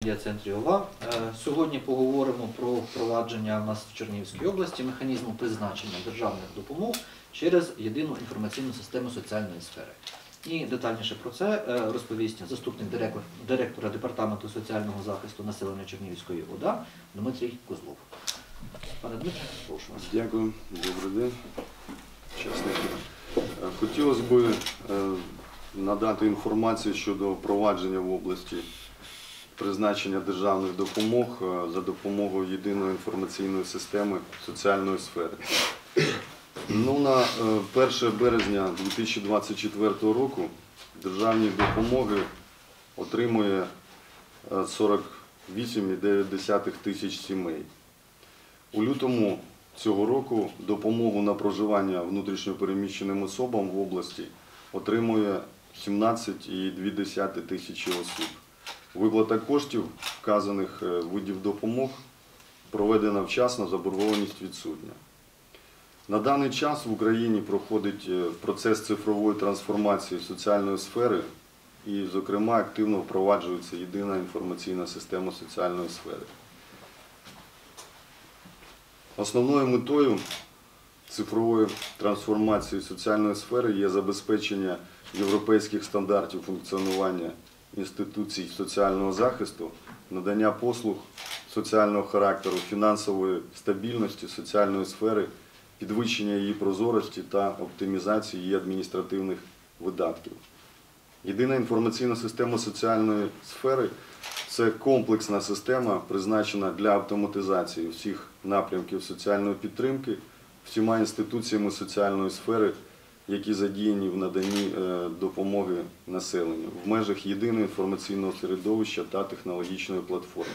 медіа-центрі ОВА. Сьогодні поговоримо про впровадження в нас в Чернігівській області механізму призначення державних допомог через єдину інформаційну систему соціальної сфери. І детальніше про це розповість заступник директора Департаменту соціального захисту населення Чернігівської ОДА Дмитрій Козлов. Пане Дмитре, прошу вас. Дякую, добрий день. Хотілося б надати інформацію щодо впровадження в області призначення державних допомог за допомогою єдиної інформаційної системи соціальної сфери. На 1 березня 2024 року державні допомоги отримує 48,9 тисяч сімей. У лютому цього року допомогу на проживання внутрішньопереміщеним особам в області отримує 17,2 тисячі осіб. Виплата коштів вказаних видів допомог проведена вчасно, заборгованість відсутня. На даний час в Україні проходить процес цифрової трансформації соціальної сфери і, зокрема, активно впроваджується єдина інформаційна система соціальної сфери. Основною метою цифрової трансформації соціальної сфери є забезпечення європейських стандартів функціонування інституцій соціального захисту, надання послуг соціального характеру, фінансової стабільності соціальної сфери, підвищення її прозорості та оптимізації її адміністративних видатків. Єдина інформаційна система соціальної сфери – це комплексна система, призначена для автоматизації всіх напрямків соціальної підтримки всіма інституціями соціальної сфери, які задіяні в наданні допомоги населенню в межах єдиного інформаційного середовища та технологічної платформи.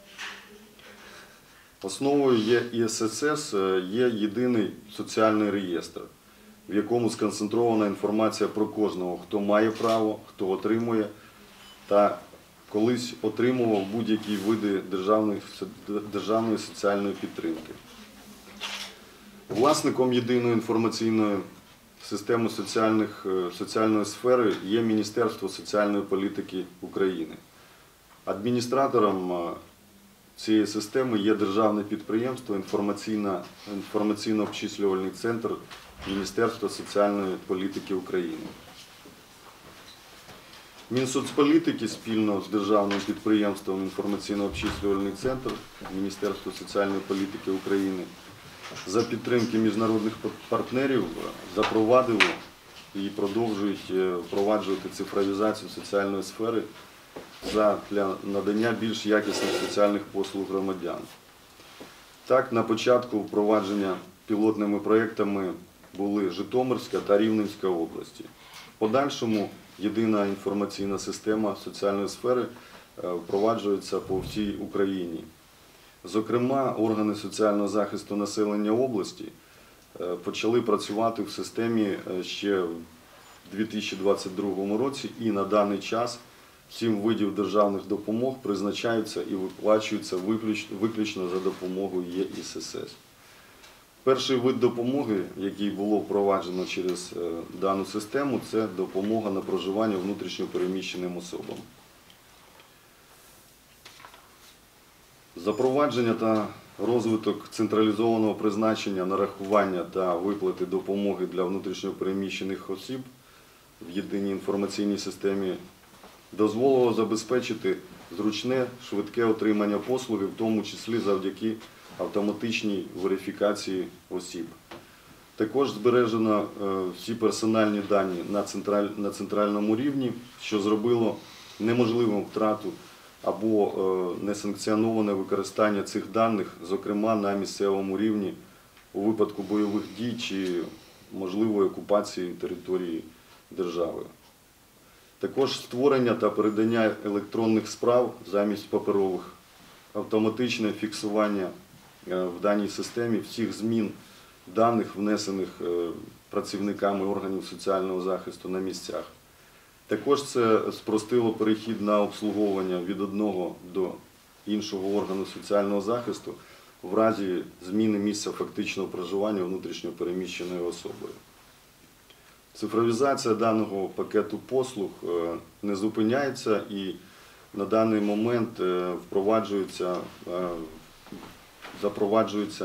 Основою ЄСС є єдиний соціальний реєстр, в якому сконцентрована інформація про кожного, хто має право, хто отримує та колись отримував будь-які види державної соціальної підтримки. Власником єдиної інформаційної системи соціальної сфери є Міністерство соціальної політики України. Адміністратором цієї системи є державне підприємство «Інформаційно-обчислювальний центр Міністерства соціальної політики України». Мінсоцполітики спільно з державним підприємством «Інформаційно-обчислювальний центр Міністерства соціальної політики України» за підтримки міжнародних партнерів запровадило і продовжують впроваджувати цифровізацію соціальної сфери для надання більш якісних соціальних послуг громадян. Так, на початку впровадження пілотними проєктами були Житомирська та Рівненська області. В подальшому єдина інформаційна система соціальної сфери впроваджується по всій Україні. Зокрема, органи соціального захисту населення області почали працювати в системі ще в 2022 році і на даний час 7 видів державних допомог призначаються і виплачуються виключно за допомогою ЄСС. Перший вид допомоги, який було впроваджено через дану систему, це допомога на проживання внутрішньопереміщеним особам. Запровадження та розвиток централізованого призначення, нарахування та виплати допомоги для внутрішньопереміщених осіб в єдиній інформаційній системі дозволило забезпечити зручне, швидке отримання послуги, в тому числі завдяки автоматичній верифікації осіб. Також збережено всі персональні дані на центральному рівні, що зробило неможливим втрату або несанкціоноване використання цих даних, зокрема на місцевому рівні у випадку бойових дій чи можливої окупації території держави. Також створення та передання електронних справ замість паперових, автоматичне фіксування в даній системі всіх змін даних, внесених працівниками органів соціального захисту на місцях. Також це спростило перехід на обслуговування від одного до іншого органу соціального захисту в разі зміни місця фактичного проживання внутрішньопереміщеною особою. Цифровізація даного пакету послуг не зупиняється і на даний момент запроваджується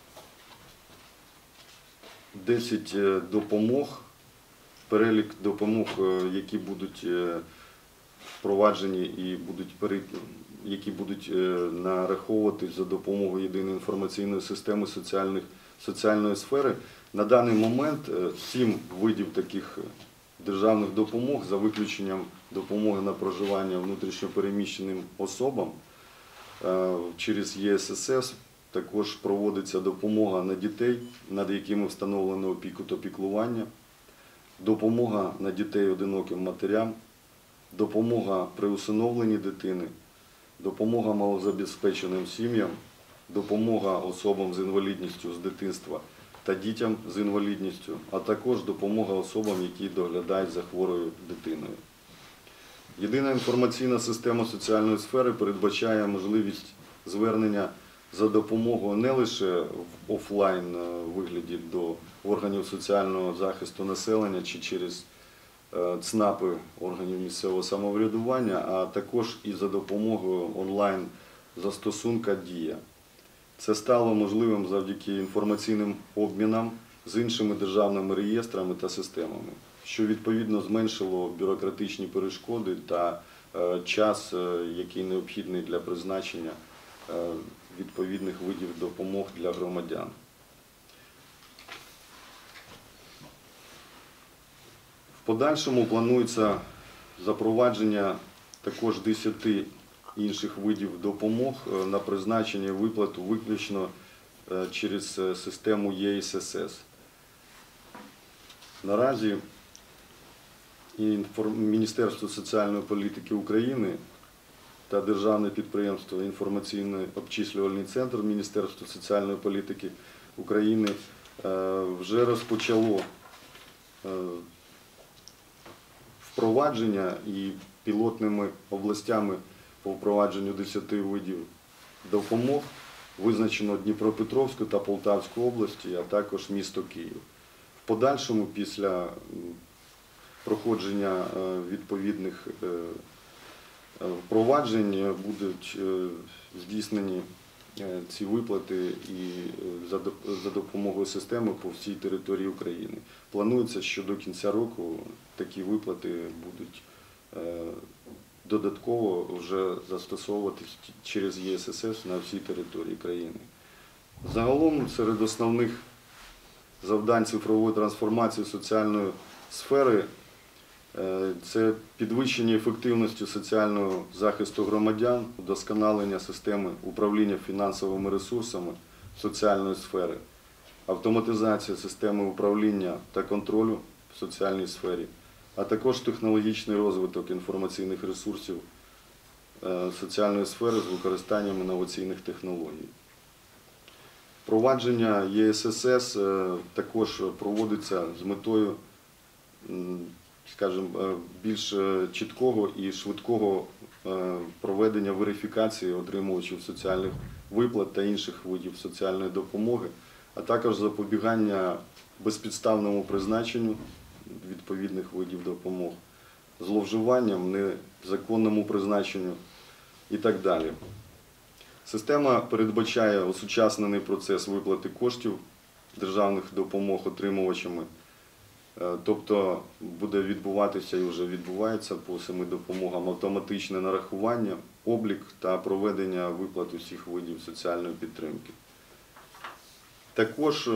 10 допомог, перелік допомог, які будуть впроваджені і які будуть нараховуватись за допомогою єдиної інформаційної системи соціальної сфери. На даний момент 7 видів таких державних допомог, за виключенням допомоги на проживання внутрішньо переміщеним особам, через ЄСС також проводиться допомога на дітей, над якими встановлено опіку та піклування, допомога на дітей одиноким матерям, допомога при усиновленні дитини, допомога малозабезпеченим сім'ям, допомога особам з інвалідністю з дитинства та дітям з інвалідністю, а також допомога особам, які доглядають за хворою дитиною. Єдина інформаційна система соціальної сфери передбачає можливість звернення за допомогою не лише в офлайн вигляді до органів соціального захисту населення чи через ЦНАПи органів місцевого самоврядування, а також і за допомогою онлайн застосунка «Дія». Це стало можливим завдяки інформаційним обмінам з іншими державними реєстрами та системами, що відповідно зменшило бюрократичні перешкоди та час, який необхідний для призначення відповідних видів допомог для громадян. В подальшому планується запровадження також 10 інших видів допомог на призначення і виплату виключно через систему ЄСС. Наразі Міністерство соціальної політики України та Державне підприємство «Інформаційний обчислювальний центр» Міністерства соціальної політики України вже розпочало впровадження і пілотними областями по впровадженню 10 видів допомог визначено Дніпропетровську та Полтавську області, а також місто Київ. В подальшому, після проходження відповідних впроваджень, будуть здійснені ці виплати і за допомогою системи по всій території України. Планується, що до кінця року такі виплати будуть додатково вже застосовуватись через ЄСС на всій території країни. Загалом серед основних завдань цифрової трансформації соціальної сфери це підвищення ефективності соціального захисту громадян, удосконалення системи управління фінансовими ресурсами соціальної сфери, автоматизація системи управління та контролю в соціальній сфері, а також технологічний розвиток інформаційних ресурсів соціальної сфери з використанням інноваційних технологій. Впровадження ЄСС також проводиться з метою, скажімо, більш чіткого і швидкого проведення верифікації отримувачів соціальних виплат та інших видів соціальної допомоги, а також запобігання безпідставному призначенню відповідних видів допомог, зловживанням, незаконному призначенню і так далі. Система передбачає осучаснений процес виплати коштів державних допомог отримувачами, тобто буде відбуватися і вже відбувається по 7 допомогам автоматичне нарахування, облік та проведення виплат усіх видів соціальної підтримки. Також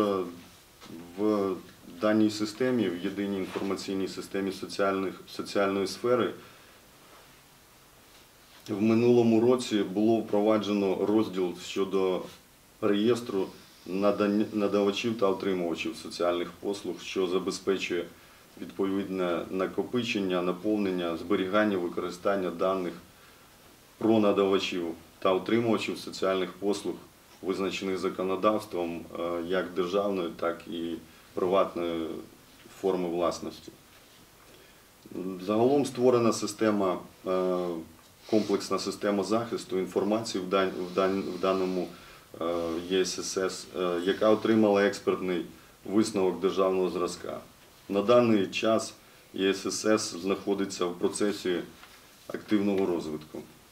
в даній системі, в єдиній інформаційній системі соціальної сфери, в минулому році було впроваджено розділ щодо реєстру надавачів та отримувачів соціальних послуг, що забезпечує відповідне накопичення, наповнення, зберігання, використання даних про надавачів та отримувачів соціальних послуг, визначених законодавством як державної, так і приватної форми власності. Загалом створена система, комплексна система захисту інформації в даному ЄСС, яка отримала експертний висновок державного зразка. На даний час ЄСС знаходиться в процесі активного розвитку.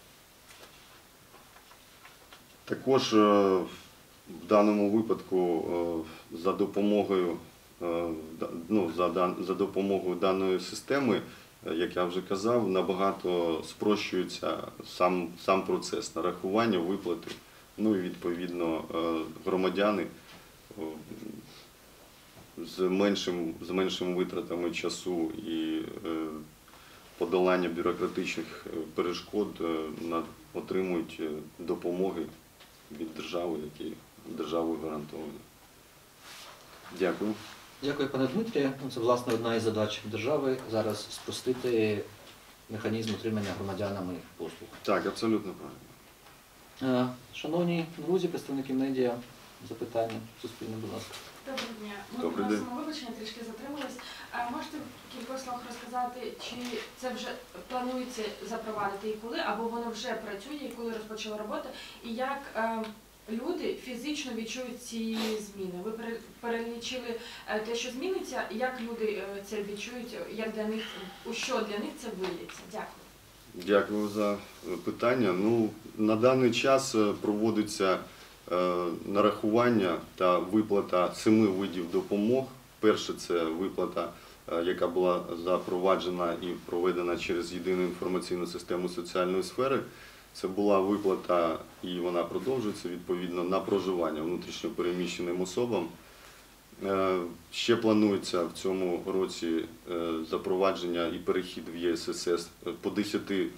Також в даному випадку за допомогою за допомогою даної системи, як я вже казав, набагато спрощується сам процес нарахування, виплати. Ну і відповідно громадяни з меншими витратами часу і подолання бюрократичних перешкод отримують допомоги від держави, які державою гарантовані. Дякую. Дякую, пане Дмитрію. Це, власне, одна із задач держави зараз спростити механізм отримання громадянами послуг. Так, абсолютно правильно. Шановні друзі, представники медіа, запитання суспільне, будь ласка. Доброго дня. Ми Добрий день. просимо вибачення, трішки затримались. Можете в кількох словах розказати, чи це вже планується запровадити і коли, або воно вже працює, і коли розпочало роботу, і як люди фізично відчують ці зміни? Ви перелічили те, що зміниться, і як люди це відчують, як для них, у що для них це виліться? Дякую. Дякую за питання. На даний час проводиться нарахування та виплата 7 видів допомог. Перше – це виплата, яка була запроваджена і проведена через єдину інформаційну систему соціальної сфери. Це була виплата, і вона продовжується, відповідно, на проживання внутрішньо переміщеним особам. Ще планується в цьому році запровадження і перехід в ЄСС по 10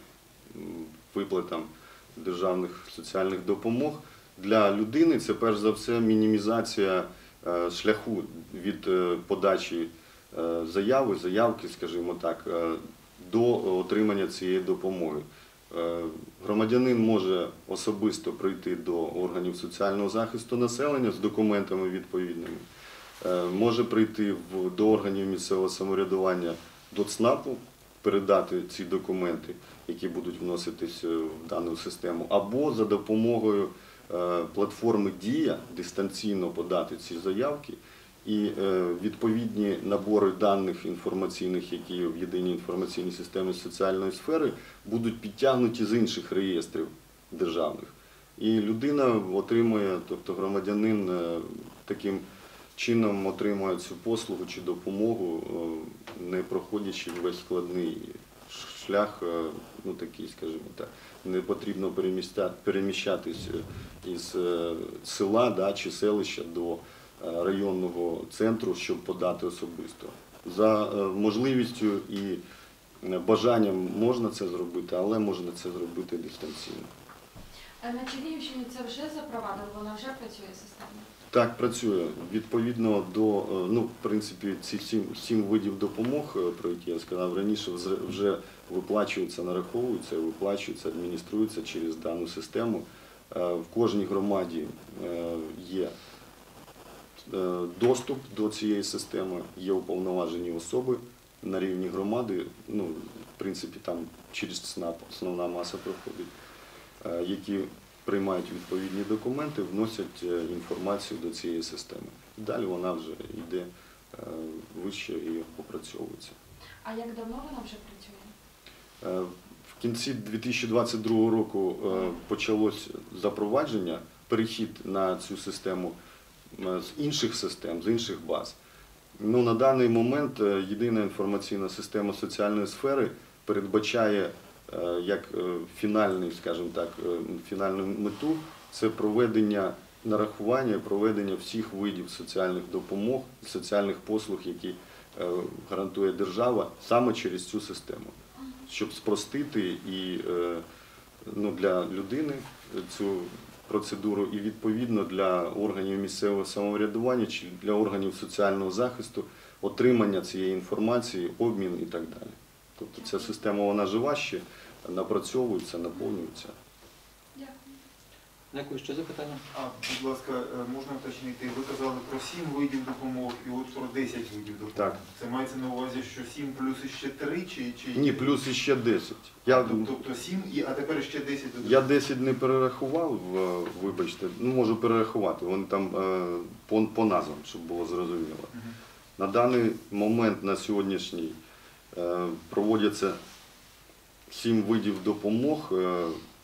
виплатам державних соціальних допомог. Для людини це, перш за все, мінімізація шляху від подачі заявки, скажімо так, до отримання цієї допомоги. Громадянин може особисто прийти до органів соціального захисту населення з документами відповідними, може прийти до органів місцевого самоврядування, до ЦНАПу, передати ці документи, які будуть вноситись в дану систему, або за допомогою платформи «Дія» дистанційно подати ці заявки, і відповідні набори даних інформаційних, які є в єдиній інформаційній системі соціальної сфери, будуть підтягнуті з інших реєстрів державних. І людина отримує, тобто громадянин таким чином отримує цю послугу чи допомогу, не проходячи весь складний шлях, такий, скажімо так, не потрібно переміщатись із села чи селища до районного центру, щоб подати особисто. За можливістю і бажанням можна це зробити, але можна це зробити дистанційно. На Чернігівщині це вже запровадили, вона вже працює система? Так, працює. Відповідно до, в принципі, ці 7 видів допомог, про які я сказав раніше, вже виплачуються, нараховуються, виплачуються, адмініструються через дану систему. В кожній громаді є доступ до цієї системи, є уповноважені особи на рівні громади, в принципі, там через ЦНАП основна маса проходить, які приймають відповідні документи, вносять інформацію до цієї системи. Далі вона вже йде вище і опрацьовується. А як давно вона вже працює? В кінці 2022 року почалось запровадження, перехід на цю систему з інших систем, з інших баз. На даний момент єдина інформаційна система соціальної сфери передбачає як фінальний, скажімо так, фінальну мету – це проведення нарахування і проведення всіх видів соціальних допомог, соціальних послуг, які гарантує держава, саме через цю систему, щоб спростити і для людини цю процедуру і відповідно для органів місцевого самоврядування чи для органів соціального захисту отримання цієї інформації, обмін і так далі. Тобто ця система, вона жива ще, напрацьовується, наповнюється. Дякую. Дякую. Ще запитання? Будь ласка, можна уточнити, ви казали про 7 видів допомог і от про 10 видів допомог. Так. Це мається на увазі, що 7 плюс іще 3 чи... Ні, плюс іще 10. Тобто 7, а тепер ще 10 додатково? Я 10 не перерахував, вибачте, можу перерахувати, вони там по назвам, щоб було зрозуміло. На даний момент, на сьогоднішній, проводяться 7 видів допомог.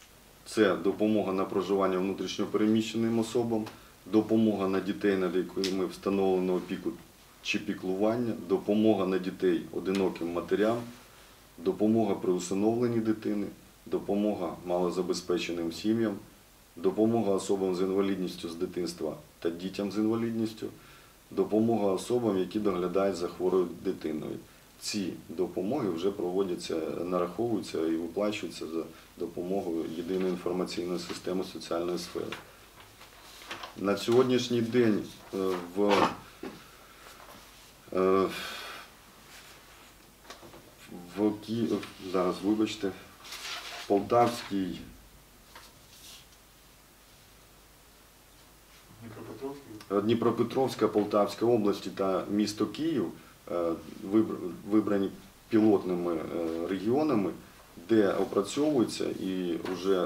Це допомога на проживання внутрішньопереміщеним особам, допомога на дітей, над якими встановлено опіку чи піклування, допомога на дітей одиноким матерям, допомога при усиновленні дитини, допомога малозабезпеченим сім'ям, допомога особам з інвалідністю з дитинства та дітям з інвалідністю, допомога особам, які доглядають за хворою дитиною. Ці допомоги вже проводяться, нараховуються і виплачуються за допомогою єдиної інформаційної системи соціальної сфери. На сьогоднішній день зараз, вибачте, Полтавській, Дніпропетровська, Полтавська області та місто Київ вибрані пілотними регіонами, де опрацьовується і вже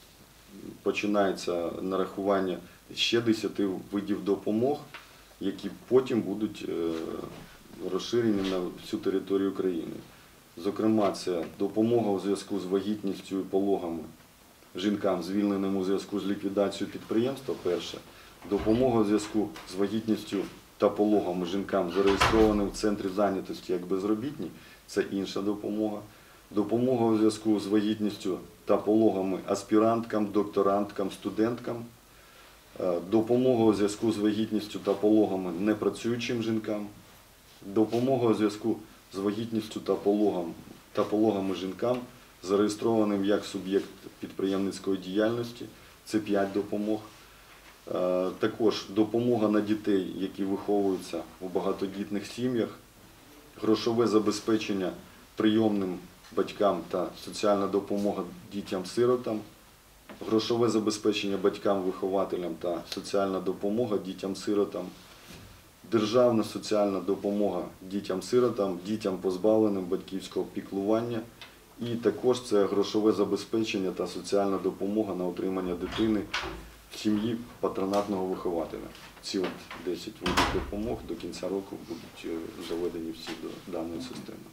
починається нарахування ще 10 видів допомог, які потім будуть розширені на всю територію України. Зокрема, це допомога у зв'язку з вагітністю і пологами жінкам, звільненим у зв'язку з ліквідацією підприємства, перше. Допомога у зв'язку з вагітністю та пологами жінкам, зареєстрованим в центрі зайнятості як безробітні, це інша допомога. Допомога у зв'язку з вагітністю та пологами аспіранткам, докторанткам, студенткам. Допомога у зв'язку з вагітністю та пологами непрацюючим жінкам. Допомога у зв'язку з вагітністю та пологами жінкам, зареєстрованим як суб'єкт підприємницької діяльності. Це 5 допомог. Також допомога на дітей, які виховуються у багатодітних сім'ях, грошове забезпечення прийомним батькам та соціальна допомога дітям-сиротам, грошове забезпечення батькам-вихователям та соціальна допомога дітям-сиротам, державна соціальна допомога дітям-сиротам, дітям, позбавленим батьківського піклування, і також це грошове забезпечення та соціальна допомога на утримання дитини в сім'ї патронатного вихователя. Ці 10 видів допомог до кінця року будуть заведені всі до даної системи.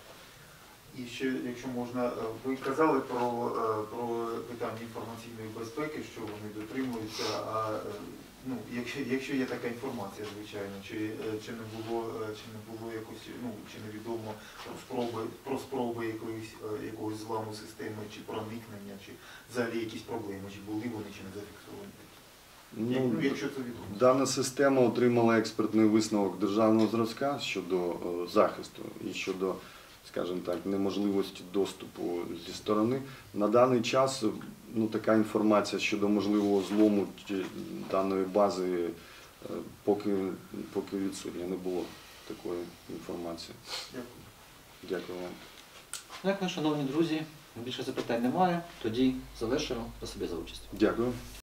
І ще, якщо можна, ви казали про питання інформаційної безпеки, що вони дотримуються, а якщо є така інформація, звичайно, чи не було якось, чи невідомо про спроби якогось зламу системи, чи проникнення, чи взагалі якісь проблеми, чи були вони, чи не зафіксовані? Якщо це відомо. Дана система отримала експертний висновок державного зразка щодо захисту і щодо, скажімо так, неможливості доступу зі сторони. На даний час така інформація щодо можливого злому даної бази поки відсутня, не було такої інформації. Дякую. Дякую вам. Дякую, шановні друзі. Більше запитань немає. Тоді завершуємо. Спасибі за участь. Дякую.